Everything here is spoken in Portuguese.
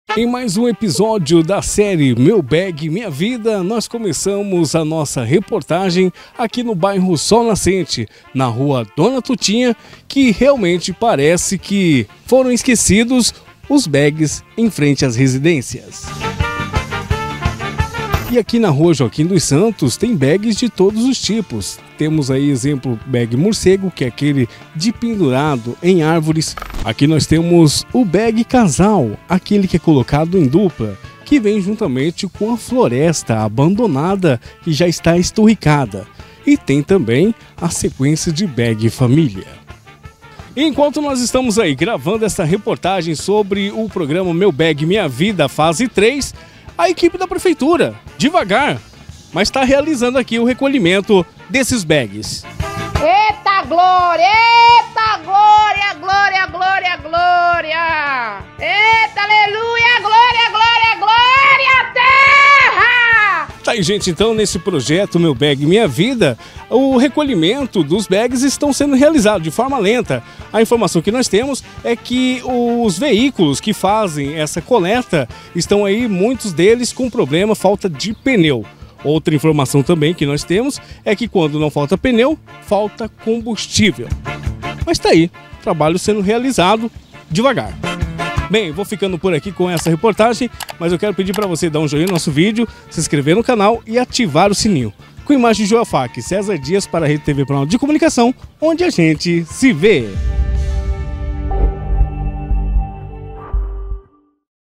Em mais um episódio da série Meu Bag Minha Vida, nós começamos a nossa reportagem aqui no bairro Sol Nascente, na rua Dona Tutinha, que realmente parece que foram esquecidos os bags em frente às residências. E aqui na rua Joaquim dos Santos tem bags de todos os tipos. Temos aí exemplo bag morcego, que é aquele de pendurado em árvores. Aqui nós temos o bag casal, aquele que é colocado em dupla, que vem juntamente com a floresta abandonada que já está esturricada. E tem também a sequência de bag família. Enquanto nós estamos aí gravando essa reportagem sobre o programa Meu Bag Minha Vida, fase 3, a equipe da prefeitura, devagar, mas está realizando aqui o recolhimento desses bags. Eita glória! Eita glória! Glória, glória, glória! Eita aleluia! Glória, glória, glória! Terra! Tá aí, gente, então nesse projeto Meu Bag Minha Vida, o recolhimento dos bags estão sendo realizado de forma lenta. A informação que nós temos é que os veículos que fazem essa coleta estão aí, muitos deles com problema, falta de pneu. Outra informação também que nós temos é que quando não falta pneu, falta combustível. Mas tá aí, trabalho sendo realizado devagar. Bem, vou ficando por aqui com essa reportagem, mas eu quero pedir para você dar um joinha no nosso vídeo, se inscrever no canal e ativar o sininho. Com imagem de Joel Fac, César Dias para a Rede TV Planalto de Comunicação, onde a gente se vê.